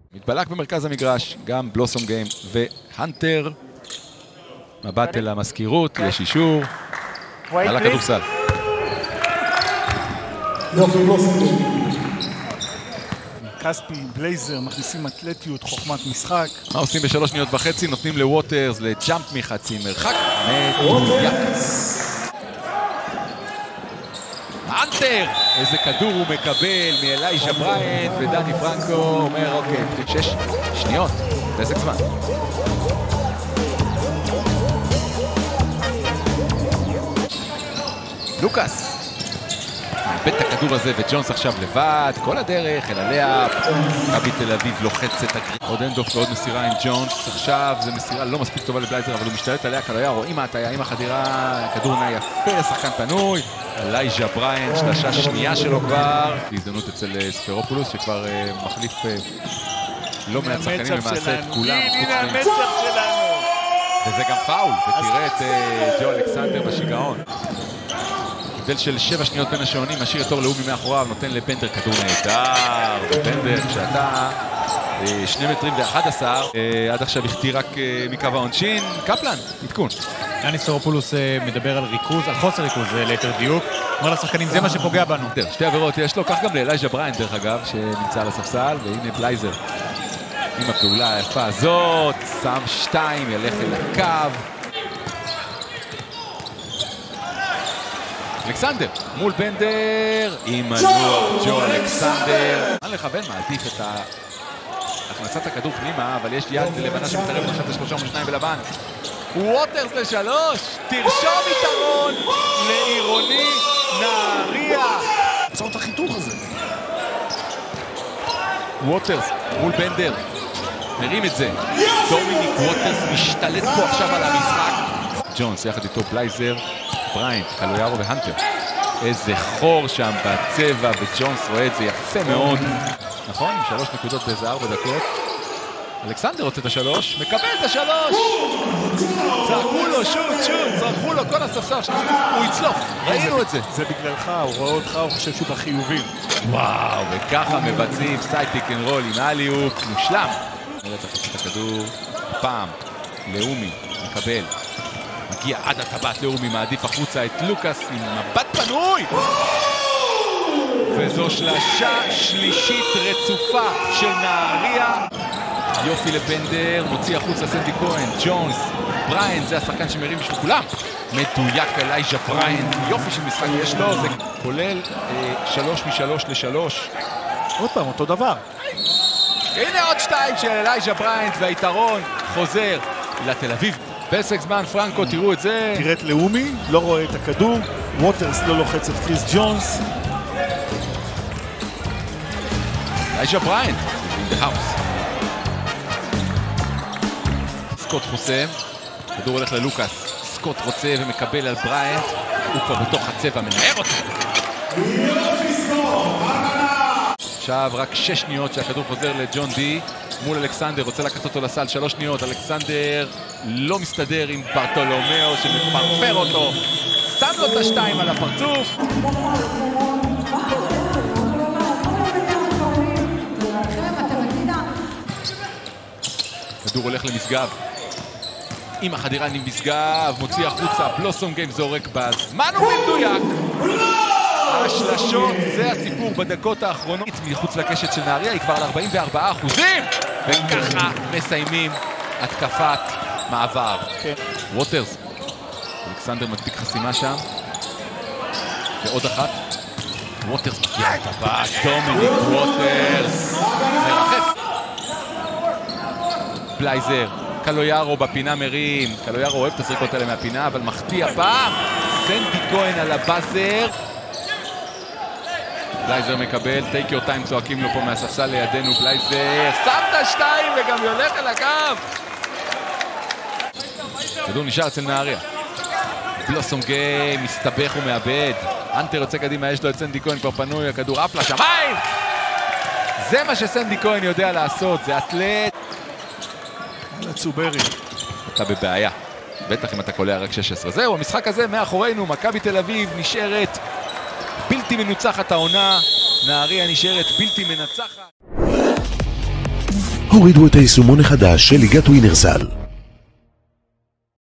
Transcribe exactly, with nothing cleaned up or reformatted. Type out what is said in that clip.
מתבלק במרכז המגרש, גם בלוסום גיים והנטר. מבט אל המזכירות, יש אישור. על הכדורסל. קספי, בלייזר, מכניסים אתלטיות, חוכמת משחק. מה עושים בשלוש שניות וחצי? נותנים לווטרס לג'אמפ מחצי מרחק. מדויק. הנטר! איזה כדור הוא מקבל מאלייז'ה בריינט, ודני פרנקו אומר, אוקיי, שש שניות, פסק זמן. לוקאס. מאבד את הכדור הזה, וג'ונס עכשיו לבד, כל הדרך, אל עליה. מכבי תל אביב לוחץ את הגריד. עוד אנדוף ועוד מסירה עם ג'ונס. עכשיו זו מסירה לא מספיק טובה לבלייזר, אבל הוא משתלט עליה, קלויה, רואים ההטיה עם החדירה, כדור נע יפה, שחקן פנוי. אלייז'ה בריינט, שלשה שנייה שלו כבר. הזדמנות אצל ספרופולוס, שכבר מחליף לא מעט שחקנים למעשה את כולם. הנה המצח שלנו. וזה גם פאול, ותראה את ג'ו אלכסנדר בשיגעון. הבדל של שבע שניות בין השעונים, משאיר את אור לאומי מאחוריו, נותן לבנדר כדור נהדר. ובנדר, כשאתה שני מטרים ואחד עשר, עד עכשיו הכתיר רק מקו העונשין. קפלן, עדכון. יאניס ספרופולוס מדבר על ריכוז, על חוסר ריכוז ליתר דיוק. אומר לשחקנים, זה מה שפוגע בנו. שתי עבירות יש לו, כך גם לאלייז'ה בריינט דרך אגב, שנמצא על הספסל, והנה בלייזר. עם הפעולה היפה הזאת, שם שתיים, ילך אל הקו. אלכסנדר, מול בנדר, עם הלוח, ג'ו אלכסנדר. מה לכוון, מעדיף את הכנסת הכדור פנימה, אבל יש יד לבנה שמתערב עכשיו לשלושה מול שניים בלבן. ווטרס לשלוש, תרשום יתרון לעירוני נהריה. עצור את החיתוך הזה. ווטרס, מול בנדר, מרים את זה. דומיניק ווטרס משתלט פה עכשיו על המשחק. ג'ונס יחד איתו בלייזר, בריינט, קלויארו והנטר. איזה חור שם בצבע, וג'ונס רואה את זה יפה מאוד. נכון? עם שלוש נקודות באיזה ארבע דקות. אלכסנדר רוצה את השלוש, מקבל את השלוש! צעקו לו, שוט, שוט, צרחו לו, כל הספסל שלו. הוא יצלוף, ראינו את זה. זה בגללך, הוא רואה אותך, הוא חושב שהוא בחיובים. וואו, וככה מבצעים סייטיק אנד רול עם אליופ, מושלם. נראה את הכדור, פעם, לאומי, מקבל. מגיע עד הטבעת, לאומי מעדיף החוצה את לוקאס עם מבט פנוי! וזו שלשה שלישית רצופה של נהריה. יופי לבנדר, מוציא החוצה סנדי כהן, ג'ונס, בריינט, זה השחקן שמרים בשביל כולם. מדויק אלייז'ה בריינט, יופי של משחק יש לו, זה כולל אה, שלוש משלוש לשלוש. עוד פעם, אותו דבר. הנה עוד שתיים של אלייז'ה בריינט, והיתרון חוזר לתל אביב. פסק זמן, פרנקו, תראו את זה. תראה את לאומי, לא רואה את הכדור, ווטרס לא לוחץ את קריס ג'ונס. אלייז'ה בריינט, in the house. סקוט חוסם, כדור הולך ללוקאס, סקוט רוצה ומקבל על בריינט, הוא כבר בתוך הצבע, מנער אותו. עכשיו רק שש שניות שהכדור חוזר לג'ון די, מול אלכסנדר, רוצה לקחת אותו לסל, שלוש שניות, אלכסנדר לא מסתדר עם ברטולומיאו שמפרפר אותו, שם לו את השתיים על הפרצוף. כדור הולך למשגב. עם החדירה נמשגב, מוציא החוצה, בלוסום גיים זורק בזמן ובמדויק. השלשות, זה הסיפור בדקות האחרונות. מחוץ לקשת של נהריה, היא כבר על ארבעים וארבעה אחוזים. וככה מסיימים התקפת מעבר. ווטרס. אלכסנדר מדביק חסימה שם. ועוד אחת. ווטרס מגיע את הבא, דומיניק ווטרס. מרחף. בלייזר. קלויארו בפינה מרים, קלויארו אוהב את הסריקות האלה מהפינה, אבל מחטיא הפעם. סנדי כהן על הבאזר. בלייזר מקבל, take your time, צועקים לו פה מהספסל לידינו, בלייזר, שמת שתיים וגם יולך אל הקו. כדור נשאר אצל נהריה. בלוסום גיים, מסתבך ומאבד. הנטר יוצא קדימה, יש לו את סנדי כהן כבר פנוי, הכדור עף לשמיים. זה מה שסנדי כהן יודע לעשות, זה אתלט. צוברי. אתה בבעיה, בטח אם אתה קולע רק שש עשרה. זהו, המשחק הזה מאחורינו, מכבי תל אביב נשארת בלתי מנוצחת העונה, נהריה נשארת בלתי מנצחת. הורידו את היישומון החדש של ליגת ווינרסל.